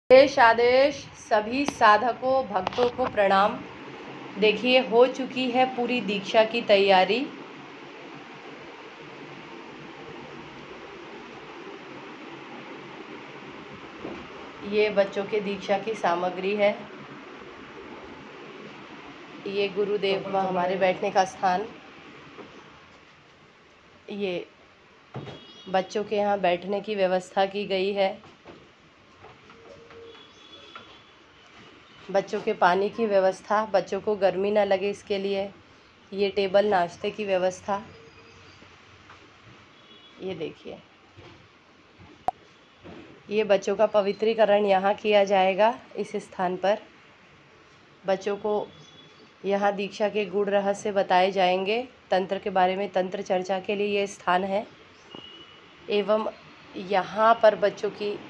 आदेश आदेश सभी साधकों भक्तों को प्रणाम। देखिए हो चुकी है पूरी दीक्षा की तैयारी। ये बच्चों के दीक्षा की सामग्री है। ये गुरुदेव व हमारे बैठने का स्थान। ये बच्चों के यहाँ बैठने की व्यवस्था की गई है। बच्चों के पानी की व्यवस्था, बच्चों को गर्मी ना लगे इसके लिए ये टेबल, नाश्ते की व्यवस्था। ये देखिए, ये बच्चों का पवित्रीकरण यहाँ किया जाएगा इस स्थान पर। बच्चों को यहाँ दीक्षा के गूढ़ रहस्य बताए जाएंगे। तंत्र के बारे में तंत्र चर्चा के लिए ये स्थान है। एवं यहाँ पर बच्चों की